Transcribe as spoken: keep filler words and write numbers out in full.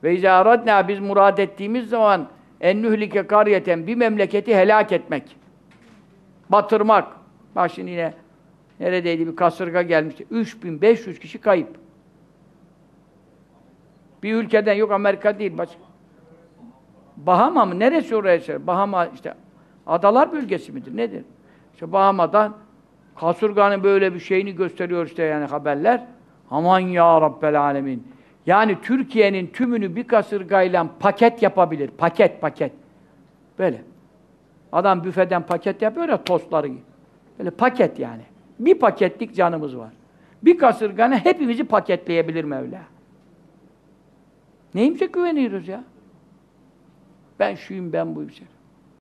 Ve izâ aradnâ biz murad ettiğimiz zaman en nühlike kariyeten bir memleketi helak etmek. Batırmak. Bak şimdi yine neredeydi bir kasırga gelmişti. üç bin beş yüz kişi kayıp. Bir ülkeden yok Amerika değil. Başka. Bahama mı? Neresi oraya? Bahama işte adalar bölgesi midir? Nedir? İşte Bahama'dan kasırganın böyle bir şeyini gösteriyor işte yani haberler. Aman ya Rabbel Alemin. Yani Türkiye'nin tümünü bir kasırgayla paket yapabilir. Paket paket. Böyle. Adam büfeden paket yapıyor ya tostları gibi. Böyle paket yani. Bir paketlik canımız var. Bir kasırganı hepimizi paketleyebilir Mevla. Neyimize güveniyoruz ya? Ben şuyum, ben buyum.